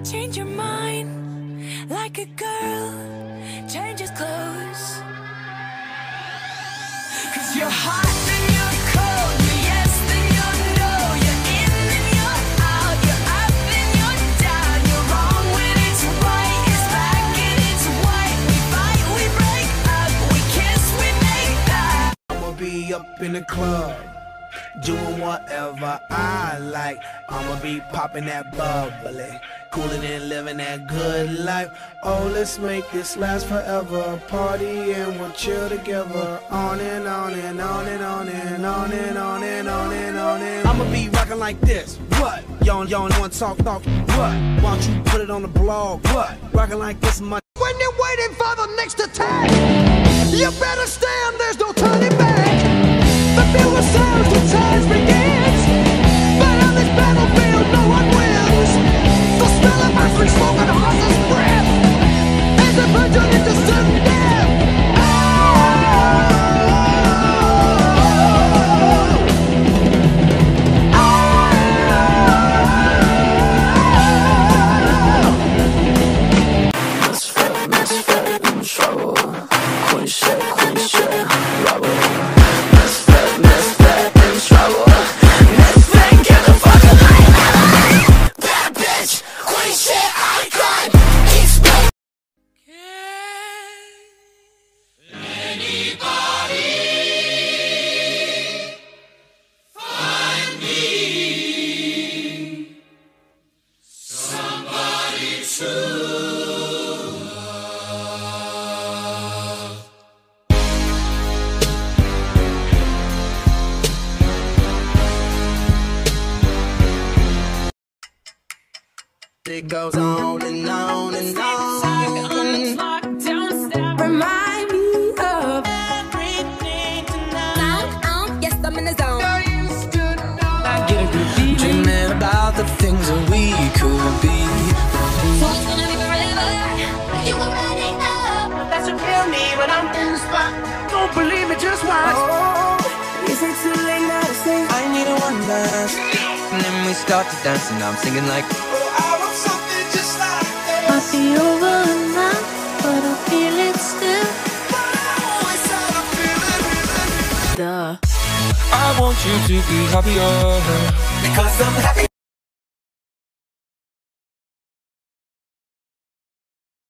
change your mind like a girl changes clothes. 'Cause you're hot, then you're cold, you're yes, then you're no, you're in, then you're out, you're up, then you're down, you're wrong when it's right, it's black and it's white, we fight, we break up, we kiss, we make that. I'ma be up in the club, doing whatever I like. I'ma be popping that bubbly, cooling and living that good life. Oh, let's make this last forever. Party and we'll chill together. On and on and on and on and on and on and on and on and. I'ma be rocking like this. What? Y'all wanna talk? What? Why don't you put it on the blog? What? Rocking like this, my. When you're waiting for the next attack, you better stand. There's no turning back. The feel the sounds when time begins. But on this battlefield, no one wins. The smell of ice smoke and horse's breath as they put you into sudden death. Misfit in trouble. Queen shit, rubber. Misfit in trouble. Misfit, get the fuck alive. Bad bitch, queen shit, icon. He's back. Anybody find me somebody to It goes on and on and on. Remind me of everything tonight. Yes, I'm in the zone. Dreaming about the things that we could be. So it's gonna be forever. You already know. That's what feel me when I'm in the spot. Don't believe me, just watch. Oh, is it too late now to say I need a one dance. And then we start to dance and I'm singing like, might be over now, but I feel it still. I want you to be happier because I'm happy.